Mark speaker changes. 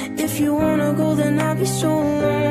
Speaker 1: If you wanna go, then I'll be so alone.